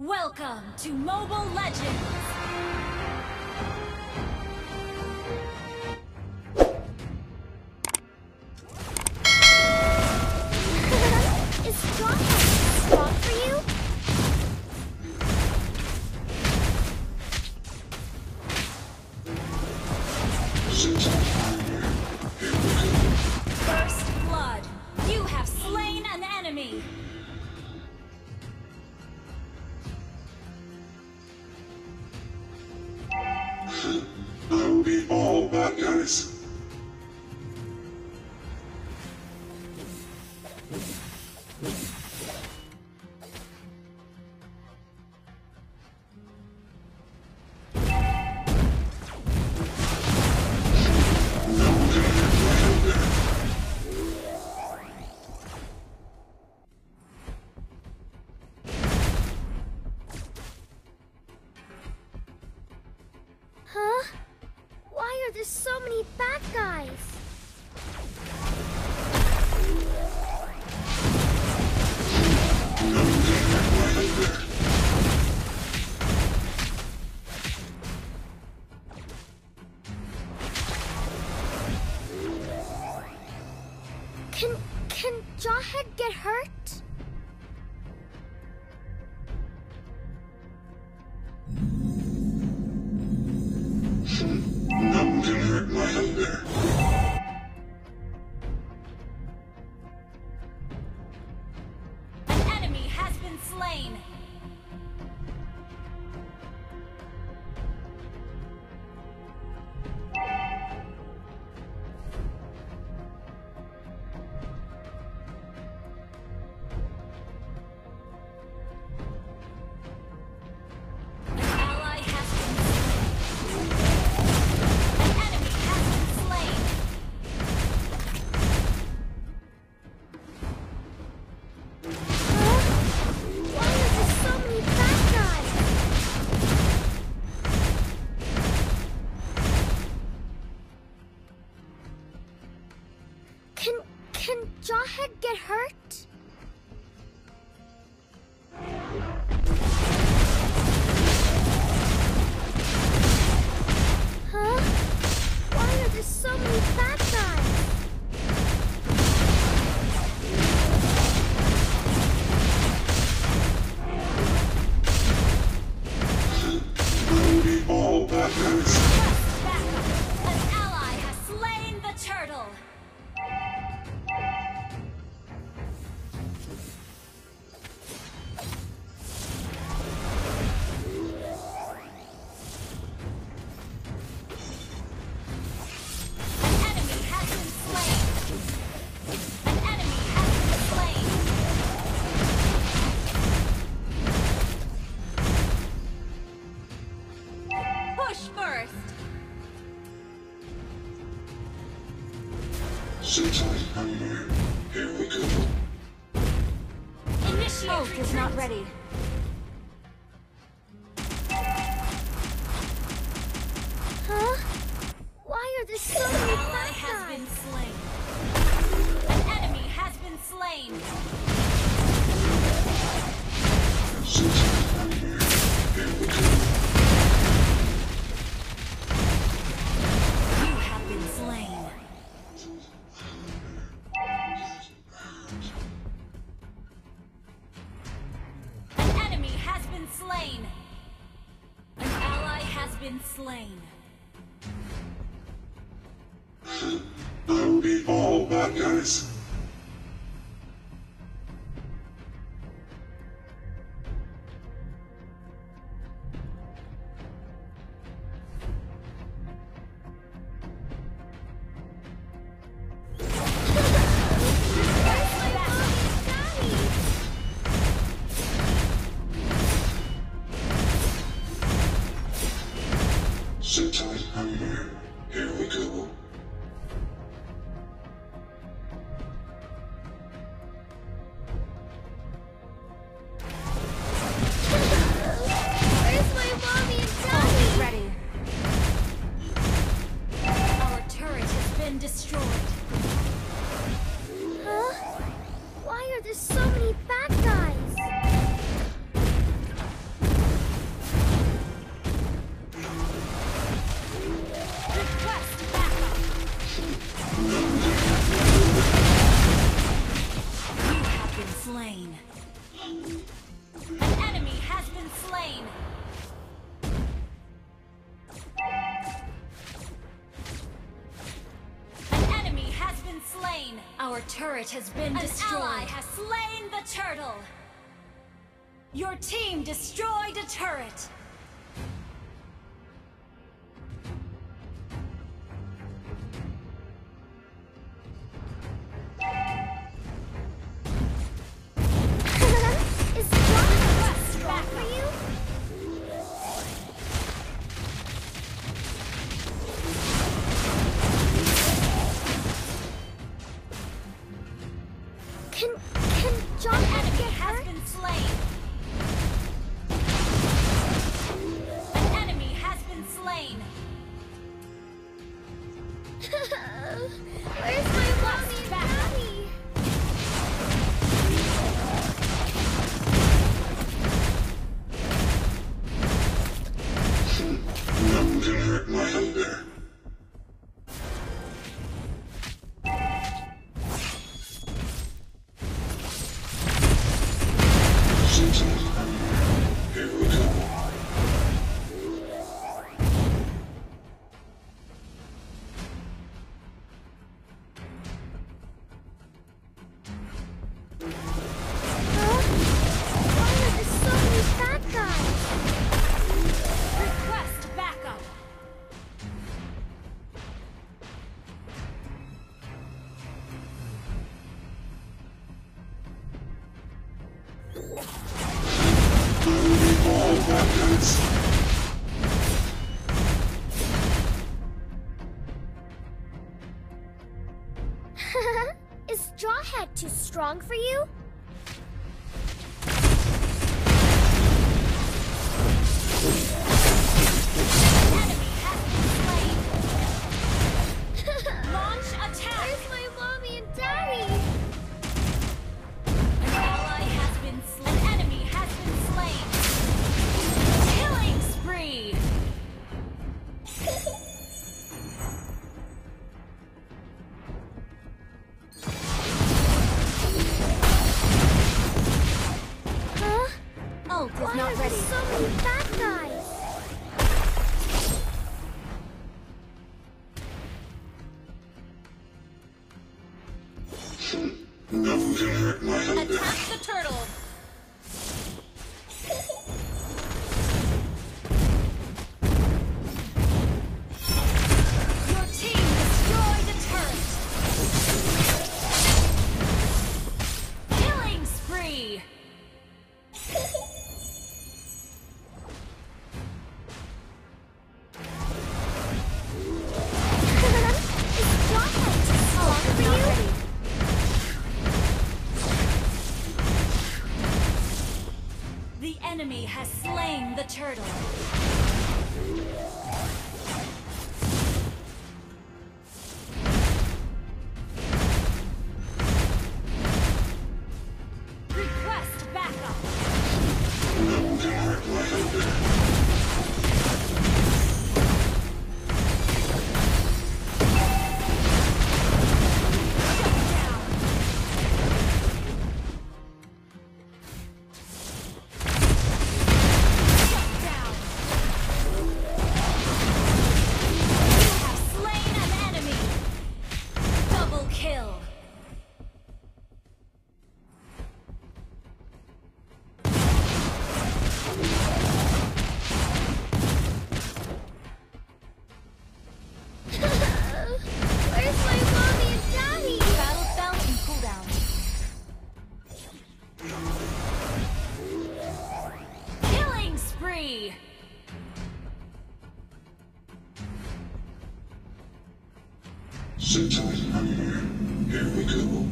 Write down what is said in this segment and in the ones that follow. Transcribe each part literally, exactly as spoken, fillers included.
Welcome to Mobile Legends! Is strong strong for you? First blood! You have slain an enemy! I'll be all bad guys. Huh? Why are there so many bad guys? Can can Jawhead get hurt? Nothing can hurt my hunger. An enemy has been slain! An ally has been slain! An enemy has been slain! Huh? Why are there so many bad guys? Can can Jawhead get hurt? Huh? Why are there so many bad guys? I'll be all bad guys. Just back up! An ally has slain the turtle! An enemy has been slain! An enemy has been slain! Push first! Sit tight, hunger. Here we go. Initiate Smoke is not ready. Huh? Why are there so An many ally bad has been guys? slain. An enemy has been slain. Sit tight, hunger. Here we go. You have been slain. An enemy has been slain. An ally has been slain. I'll be all bad guys. Where's my mommy and daddy? Sit tight, hunger. Here we go. Where's my mommy and daddy? Ready. Our turret has been destroyed. Huh? Why are there so many bad guys? slain. An enemy has been slain. Our turret has been An destroyed. An ally has slain the turtle. Your team destroyed a turret. Is John strong for you? Can can John enemy get has hurt? been slain. An enemy has been slain. Where's my mommy and daddy? Nothing can hurt my hunger. Here we go. Huh? Why are there so many bad guys? Request backup. All weapons. Is Jawhead too strong for you? Enemy has been slain. Launch attack. Where's my mommy and daddy? An ally has been slain. An enemy has been slain. Killing spree. Huh? Ult is Why not are there ready. so many bad guys? Nothing can hurt my hunger. Attack the turtle. Your team destroyed a turret. Killing spree. Is Jawhead too strong for Not you? ready. The enemy has slain the turtle. Request backup. Nothing can hurt my hunger. Shut down. You have slain an enemy. Double kill. Where's my mommy and daddy? Battle spell and cooldown. Killing spree. Sit tight, hunger. Here we go.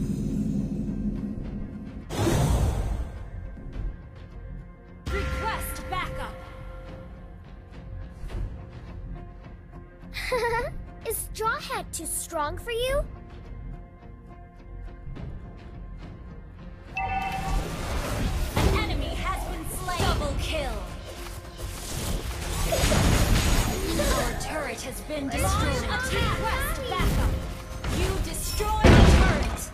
Request backup. Is Jawhead too strong for you? An enemy has been slain. Double kill. Our turret has been destroyed. Launch Attack. attack. Request backup. You destroyed a turret.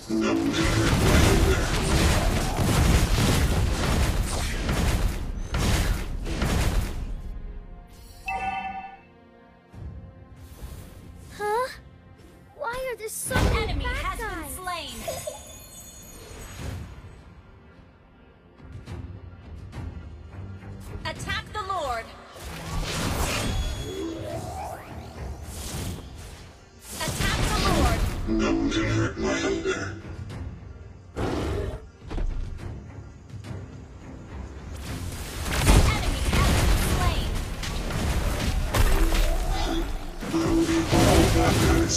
Double turret right there. Huh? Why are there so many Enemy bad has guys? been slain. Attack the Lord. Attack the Lord. Double turret right there. An enemy has been slain. I'll be all bad guys.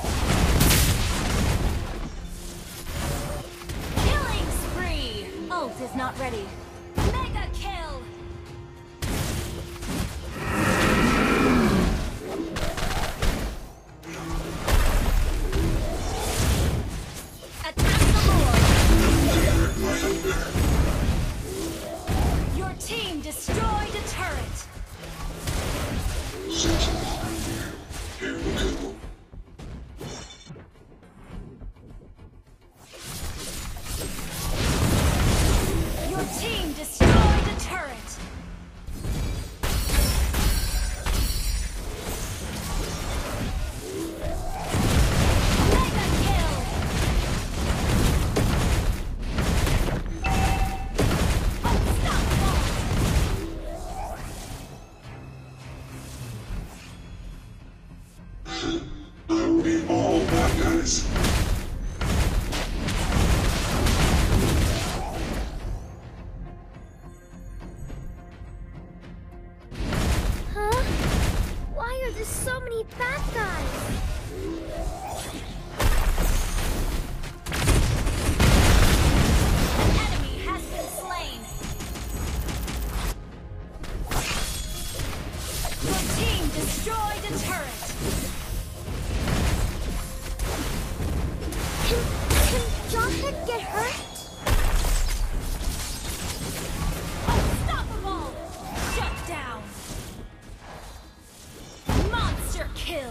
Killing spree. Ult is not ready. Mega kill. Attack the Lord. Turret right there. Your team destroyed a turret. Sentinel right here. Here we go. Your team destroyed a turret. Mega kill. Unstoppable. I'll be all bad guys. Huh? Why are there so many bad guys? An enemy has been slain. Your team destroyed a turret. Can, can Jarhead get hurt? Unstoppable. Shut down. Monster kill.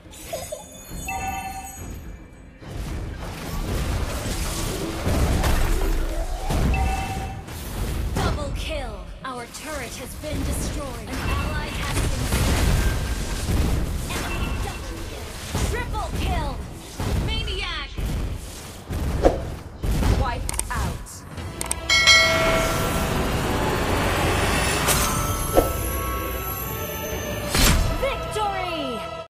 Double kill. Our turret has been destroyed. An ally has been slain. Enemy double kill. Triple kill.